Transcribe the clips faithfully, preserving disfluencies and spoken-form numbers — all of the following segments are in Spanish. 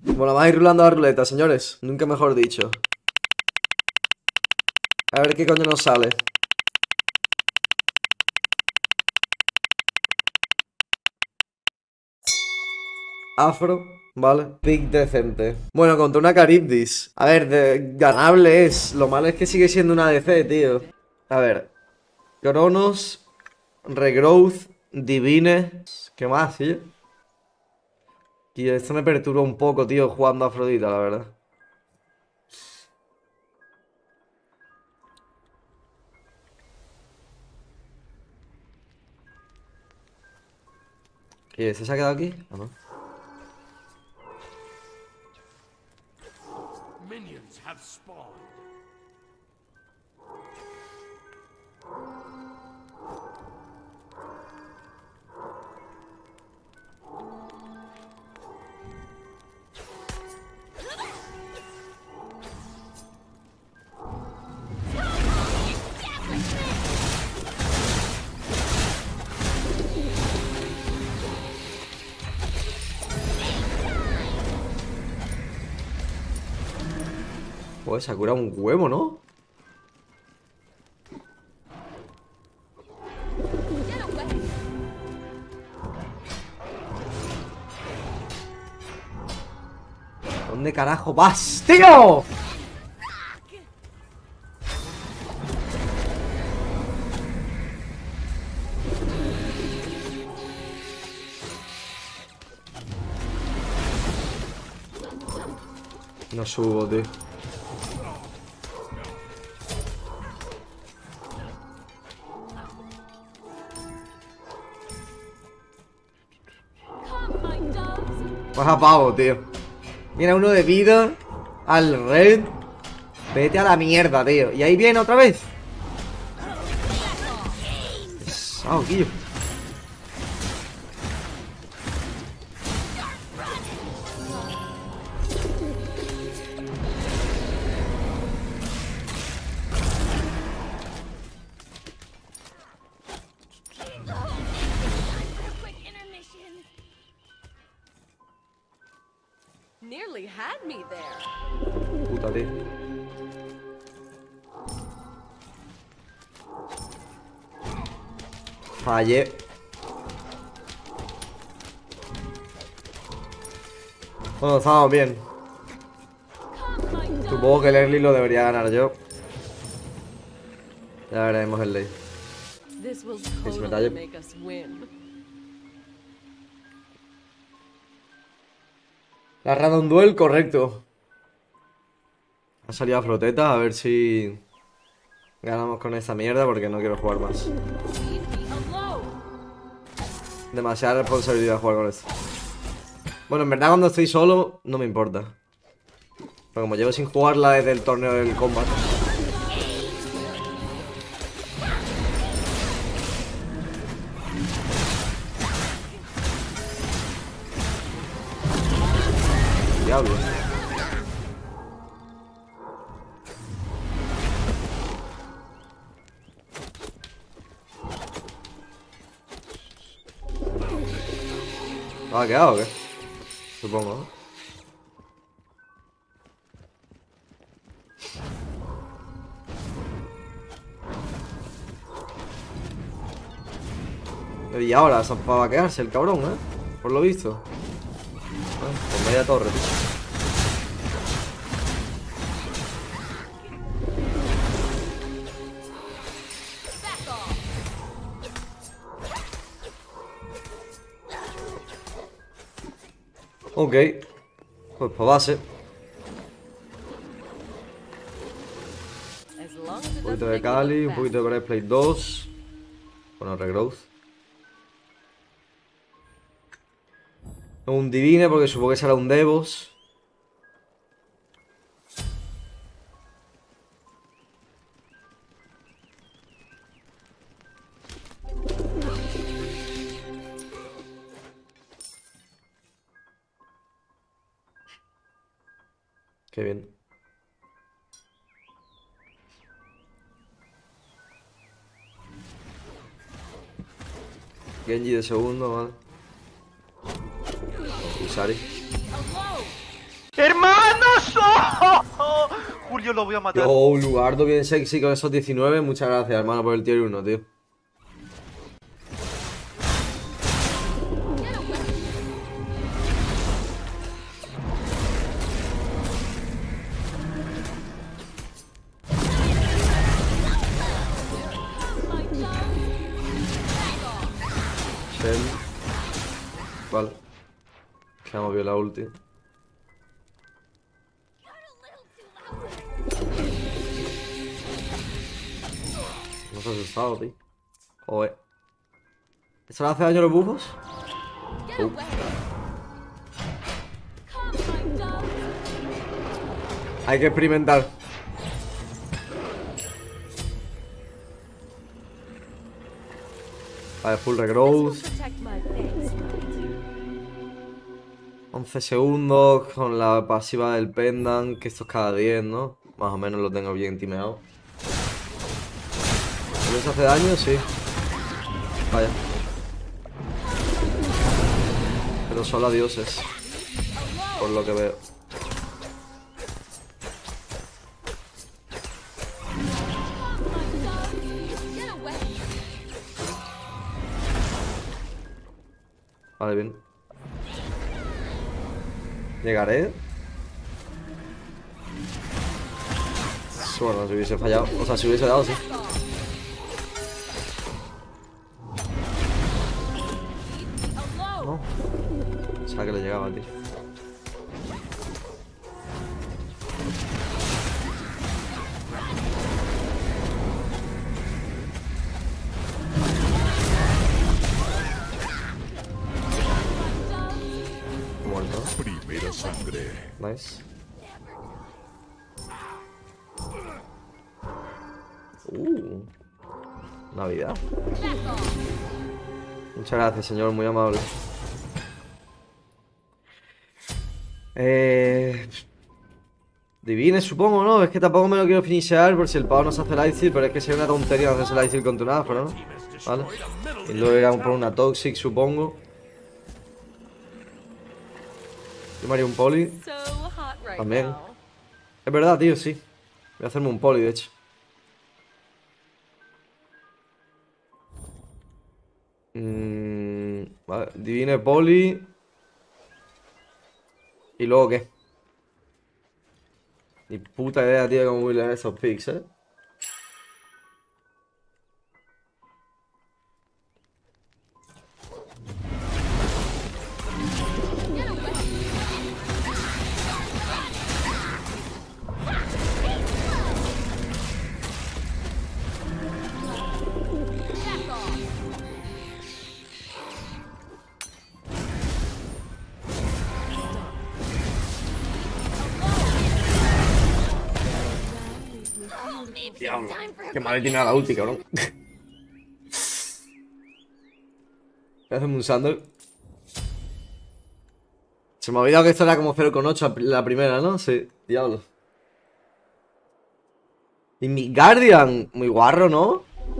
Bueno, vamos a ir rulando la ruleta, señores. Nunca mejor dicho. A ver qué coño nos sale. Afro, vale. Pick decente. Bueno, contra una Charybdis. A ver, de, ganable es. Lo malo es que sigue siendo una D C, tío. A ver. Cronos, Regrowth, Divine. ¿Qué más, tío? Y esto me perturba un poco, tío, jugando a Afrodita, la verdad. ¿Y este se ha quedado aquí? ¿O no? Minions have spawned. Pues se ha curado un huevo, ¿no? ¿Dónde carajo vas, tío? No subo, tío. Pues a pavo, tío. Mira, uno de vida al red. Vete a la mierda, tío. Y ahí viene otra vez. Pesado, tío. Nearly had me there. Puta, tío. Fallé. Bueno, estamos bien. Supongo que el early lo debería ganar yo. Ya veremos el late. This will me totally tallo. make us win. La Random Duel, correcto. Ha salido a Froteta, a ver si ganamos con esta mierda porque no quiero jugar más. Demasiada responsabilidad jugar con esto. Bueno, en verdad cuando estoy solo no me importa. Pero como llevo sin jugarla desde el torneo del combat. Diablo. ¿Ha quedado o qué? Supongo, ¿no? Y ahora, para vaquearse el cabrón, ¿eh? Por lo visto. Bueno, pues media torre, tío. Ok. Pues para base. Un poquito de Kali, un poquito de Breastplate dos. Bueno, Regrowth. Un Divine porque supongo que será un Devos. Qué bien. Genji de segundo, vale. Y Sari. Julio lo voy a matar. Yo, Lugardo bien sexy con esos diecinueve. Muchas gracias, hermano, por el tier uno, tío. Shell. Vale. Quedamos bien la ulti. No se ha asustado, tío. Joder. ¿Eso le hace daño a los bufos? Uh. Hay que experimentar. Vale, full regrowth. once segundos con la pasiva del pendant, que esto es cada diez, ¿no? Más o menos lo tengo bien timeado. ¿Les hace daño? Sí. Vaya. Pero solo a dioses. Por lo que veo. Vale, bien. Llegaré. Bueno, si hubiese fallado. O sea, si hubiese dado, sí. No. O sea, que le llegaba, tío. Muerto. Primera sangre. Nice. Uh. Navidad. Muchas gracias, señor, muy amable. Eh... Divine, supongo, ¿no? Es que tampoco me lo quiero finishear por si el pavo no se hace Lightsteal, pero es que sería una tontería hacerse Lightsteal con tu Nafra, ¿no? Vale. Y luego irán por una Toxic, supongo. Yo me haría un poli. También. Es verdad, tío, sí. Voy a hacerme un poli, de hecho. Mm, vale, Divine poli. ¿Y luego qué? Ni puta idea, tío, cómo voy a leer esos picks, eh. Diablo, qué mal tiene a la ulti, cabrón. Voy a hacerme un Sandal. Se me ha olvidado que esto era como cero coma ocho la primera, ¿no? Sí, diablo. Y mi Guardian, muy guarro, ¿no?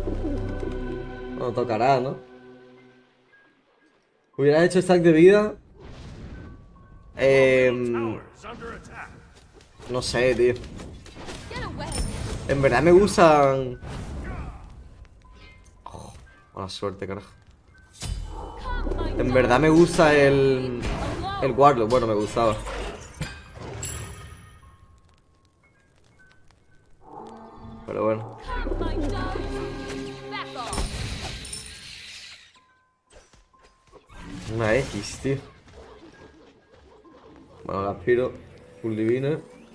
No tocará, ¿no? Hubiera hecho stack de vida. Eh, no sé, tío. En verdad me gustan. Oh, mala suerte, carajo. En verdad me gusta el... El Warlock, bueno, me gustaba. Pero bueno. Una X, tío. Bueno, la aspiro. Full divine.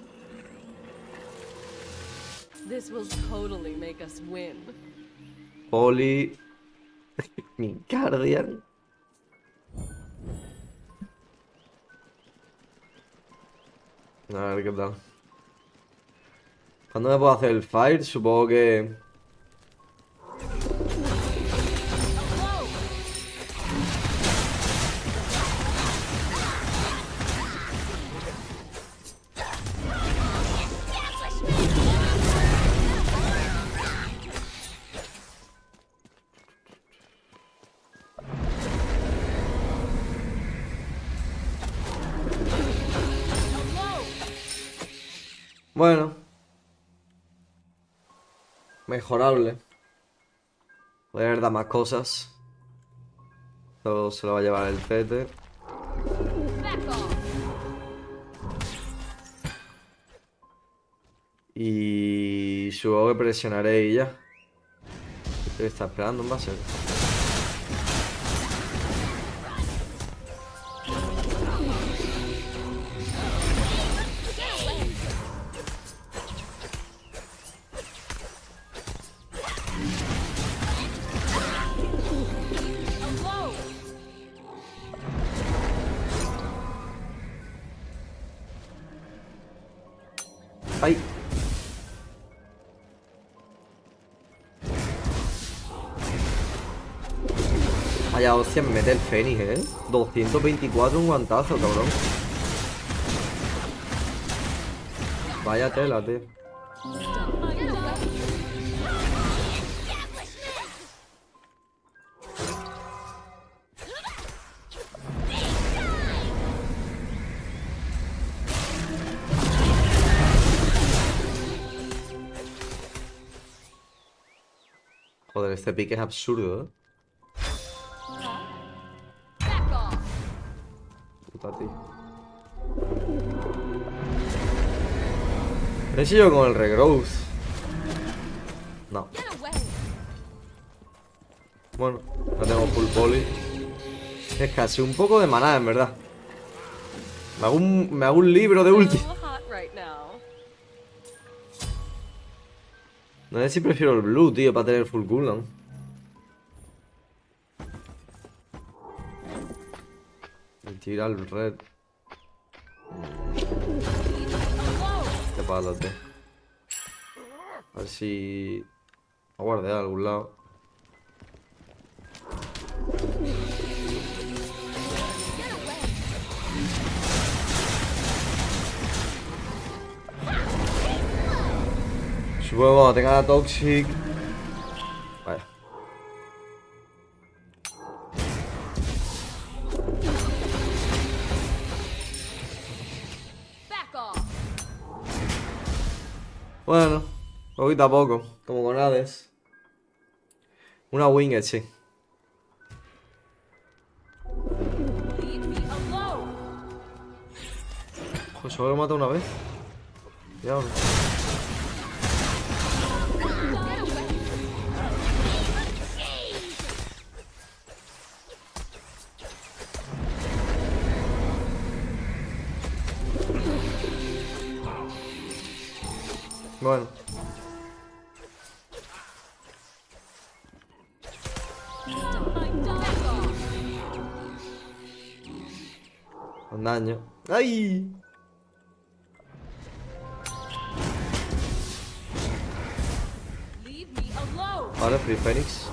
This will totally make us win. Poli. Mi Guardian. A ver qué tal. ¿Cuándo me puedo hacer el fire? Supongo que... Bueno, Mejorable. Puede haber da más cosas. Todo se lo va a llevar el Tete. Y supongo que presionaré y ya. ¿Qué está esperando en base? ¡Ay! Vaya hostia, me mete el Fénix, ¿eh? doscientos veinticuatro, un guantazo, cabrón. Vaya tela, tío. Joder, este pique es absurdo, ¿eh? Puta, tío. ¿He sido con el regrowth? No. Bueno, no tengo full poly. Es casi un poco de maná, en verdad. Me hago un, me hago un libro de ulti. No sé si prefiero el blue, tío, para tener full cooldown. Tira el red. Qué palo, tío. A ver si... a guardar a algún lado. Supongo que cuando tenga la Toxic. Vaya. Bueno, poquito a poco, como con Hades. Una winged, sí. Ojo, solo lo mata una vez. Cuidado. Bueno. Con daño. ¡Ay! Vale, Free Phoenix.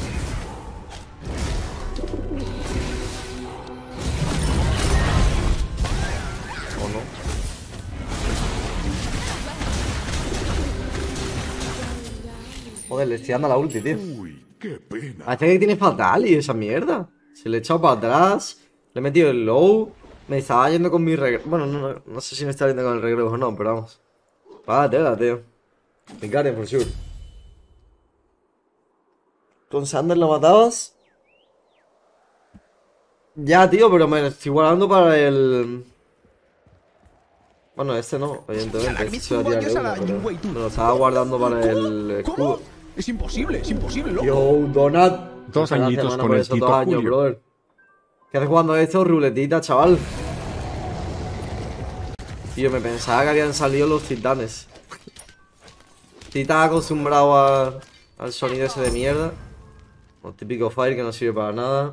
¿O no? Joder, le estoy dando la ulti, tío. Uy, qué pena. Hasta que tiene fatal y esa mierda. Se le he echado para atrás. Le he metido el low. Me estaba yendo con mi regreso. Bueno, no, no, no sé si me estaba yendo con el regreso o no, pero vamos. Vaya tela, tío. Me Garen, for sure. ¿Con Sander lo matabas? Ya, tío, pero me estoy guardando para el... Bueno, este no, evidentemente. Este se va a tirar de uno, pero... Me lo estaba guardando para el escudo. Es imposible, es imposible, loco. Yo, Donat. Dos añitos con el Tito Julio. Brother. ¿Qué haces jugando esto? Ruletita, chaval. Tío, me pensaba que habían salido los titanes. Tita acostumbrado a, al sonido ese de mierda. Los típicos fire que no sirve para nada.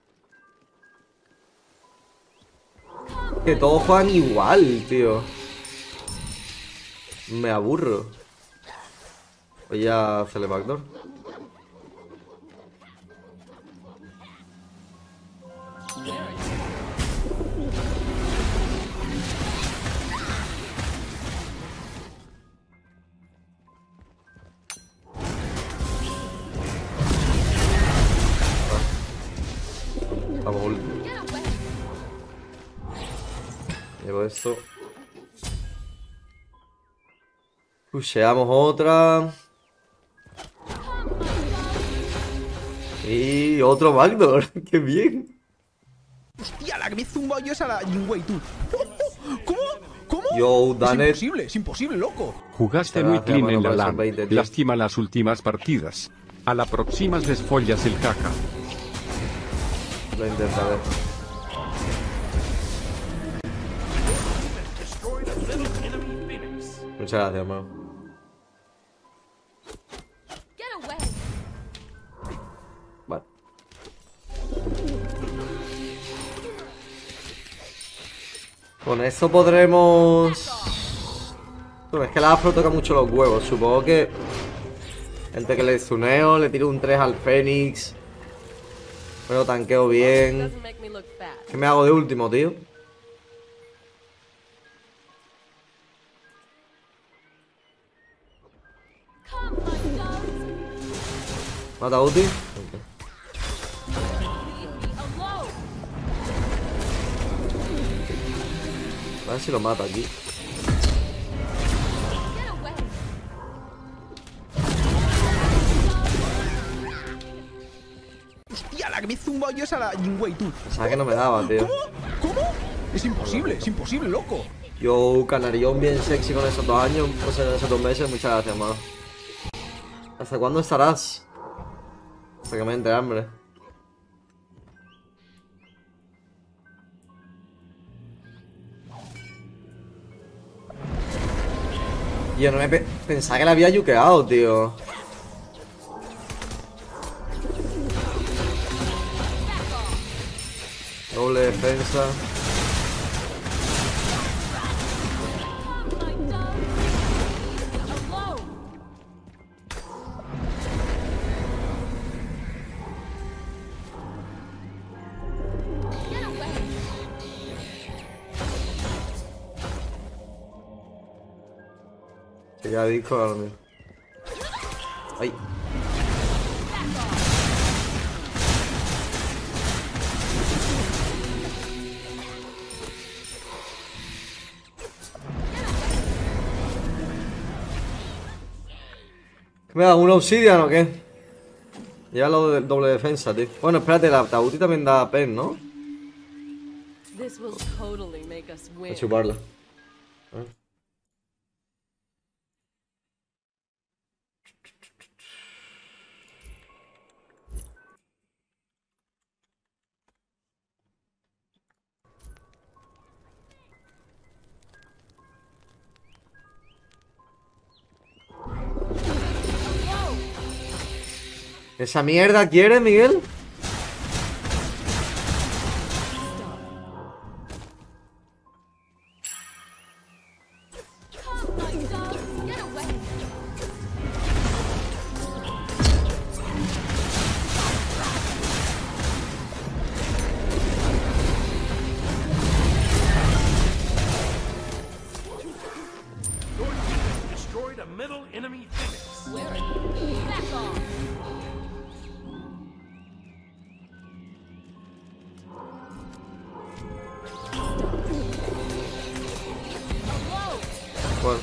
Que todos juegan igual, tío. Me aburro. Voy a hacerle backdoor. Vamos, ult. Llevo esto. Pusheamos otra. Y otro backdoor. ¡Qué bien! Hostia, la que me he zumbado yo es a la Jinwei, tú. ¿Cómo? ¿Cómo? Yo, Es Danet. imposible, es imposible, loco. Jugaste Gracias, muy clean mano, en la por esos LAN. veinte, tío. Lástima las últimas partidas. A la próxima les follas el caca. Lo intentaré. Destroyed a little enemy Phoenix. Muchas gracias, mano. Get away. Vale. Con esto podremos... Bueno, es que la afro toca mucho los huevos. Supongo que... Entre que le zuneo, le tiro un tres al Fénix. Pero tanqueo bien. Doesn't make me look bad. ¿Qué me hago de último, tío? Come, my doves. ¿Mata a Uti? Ok. Leave me alone. A ver si lo mata aquí. Get away. Hostia, la que me he zumbado yo es a la Jinwei, tú. Pensaba que no me daba, tío. ¿Cómo? ¿Cómo? Es imposible, es imposible, loco. Yo, canarión bien sexy con esos dos años, o sea, esos dos meses. Muchas gracias, mano. ¿Hasta cuándo estarás? Hasta que me entre hambre. Yo no me pe pensaba que la había yukeado, tío. Doble defensa. Come, my doves. Leave me alone. Get away. Que ya disco a dormir. Ay. ¿Me da un obsidian o qué? Ya lo de doble defensa, tío. Bueno, espérate, la Tauti también da pen, ¿no? This will totally make us Voy a win. chuparla. ¿Esa mierda quiere, Miguel? Come, my doves. Get away. Your team has destroyed a middle enemy Phoenix. Where are you? Back off. Alone. Bueno.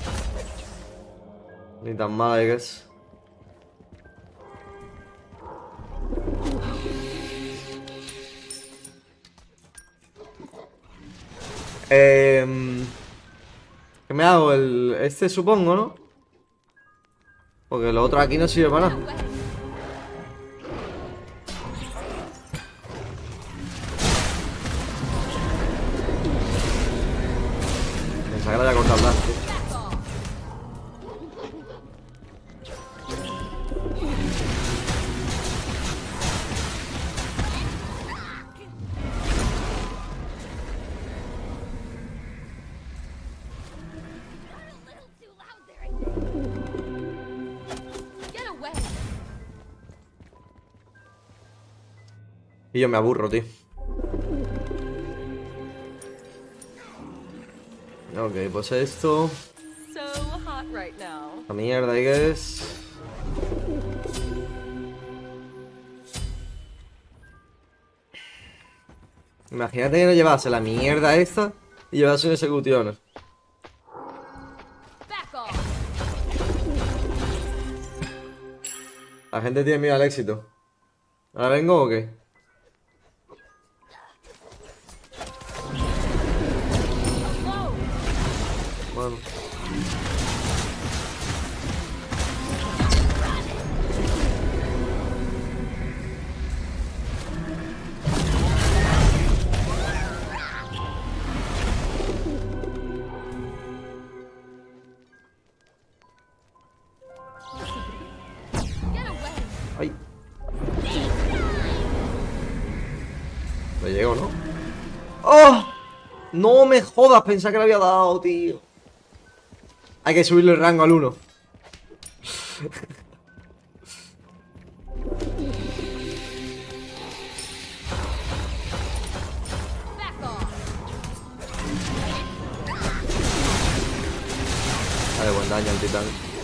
Ni tan mal, I guess. Eh, ¿Qué me hago? El, este supongo, ¿no? Porque lo otro aquí no sirve para nada. Away. Pensaba que lo había cortado el brazo, tío. Back off. Get away. Y yo me aburro, tío. Ok, pues esto. So hot right now. La mierda, I guess. Imagínate que no llevase la mierda esta y llevase un ejecutioner. Back off. La gente tiene miedo al éxito. ¿Ahora vengo o qué? Bueno. Ay. Me llegó, ¿no? ¡Oh! No me jodas, pensaba que le había dado, tío. Hay que subirle el rango al uno. Vale, buen daño al titán.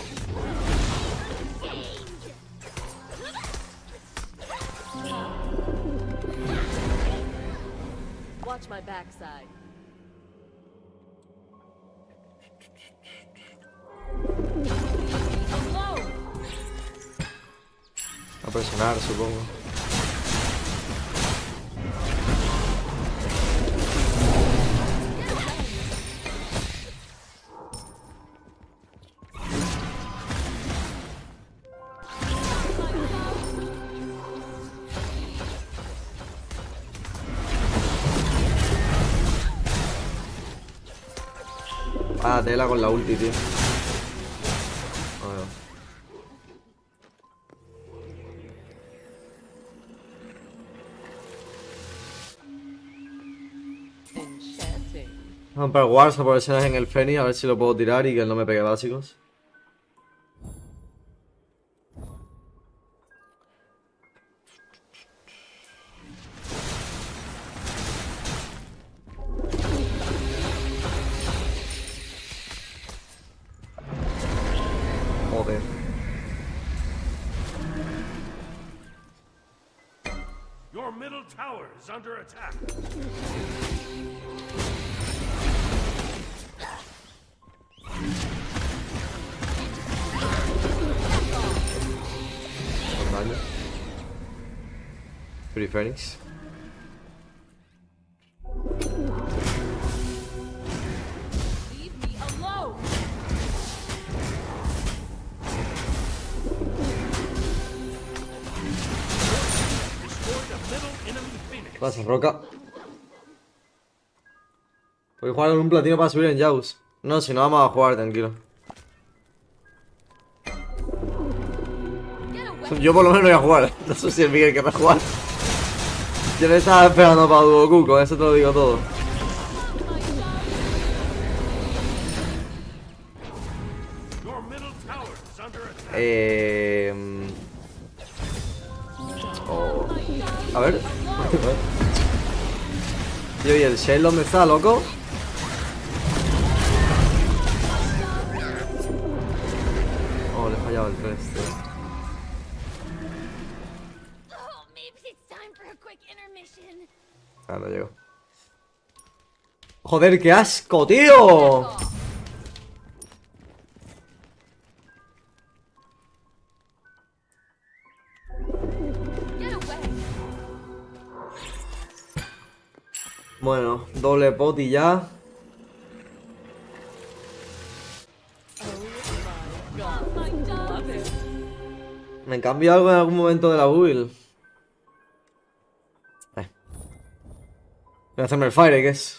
Watch my backside. A presionar, supongo. Ah, tela con la ulti, tío. A ver. Enchanting. Vamos para el Wars a por escenas en el Fenix, a ver si lo puedo tirar y que él no me pegue básicos. Joder. Your middle tower is under attack. Con daño. Free Phoenix. Leave me alone. Destroyed a middle enemy phoenix. ¿Qué pasa, Roca? Voy a jugar con un platino para subir en Jaws. No, si no vamos a jugar, tranquilo. Yo por lo menos voy a jugar. No sé si el Miguel querrá jugar. Yo le estaba esperando para Duoku, con eso te lo digo todo. Your middle tower is under attack. Eh... Oh. A ver. Tío, ¿y el Shell dónde está, loco? Oh, le he fallado el tres, tío. Oh, maybe it's time for a quick intermission. Ah, no llego. Joder, qué asco, tío. Get away. Bueno, doble pot y ya. Oh my god. Love it. ¿Me cambio algo en algún momento de la build? Eh. Voy a hacerme el fire, ¿qué es?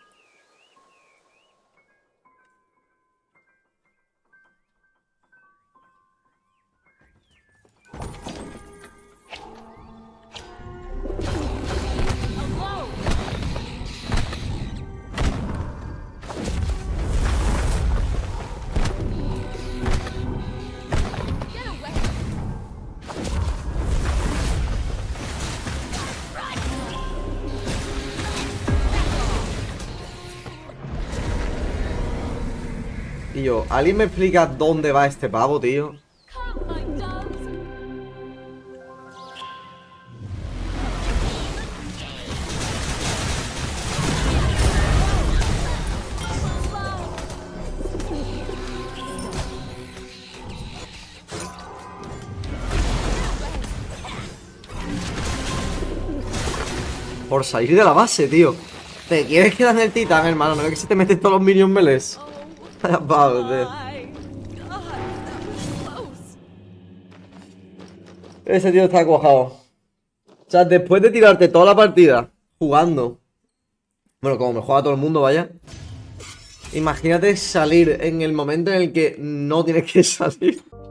Get away. Tío, ¿alguien me explica dónde va este pavo, tío? Come, my doves. por salir de la base, tío. ¿Te quieres quedar en el titán, hermano? ¿No ves que se te meten todos los minions melees? Vamos, tío. My God, that was close. Ese tío está cuajado. O sea, después de tirarte toda la partida jugando, bueno, como me juega todo el mundo, vaya. Imagínate salir en el momento en el que no tienes que salir.